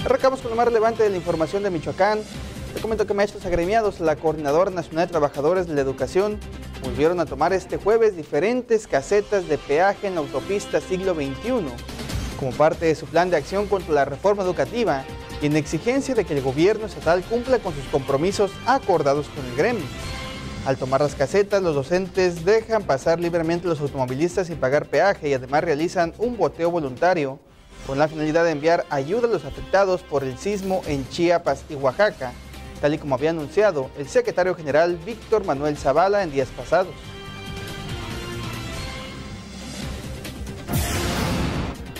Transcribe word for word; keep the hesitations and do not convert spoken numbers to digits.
Arrancamos con lo más relevante de la información de Michoacán. Te comento que maestros agremiados, la Coordinadora Nacional de Trabajadores de la Educación, volvieron a tomar este jueves diferentes casetas de peaje en la autopista Siglo veintiuno, como parte de su plan de acción contra la reforma educativa y en exigencia de que el gobierno estatal cumpla con sus compromisos acordados con el gremio. Al tomar las casetas, los docentes dejan pasar libremente a los automovilistas sin pagar peaje y además realizan un boteo voluntario con la finalidad de enviar ayuda a los afectados por el sismo en Chiapas y Oaxaca, tal y como había anunciado el secretario general Víctor Manuel Zavala en días pasados.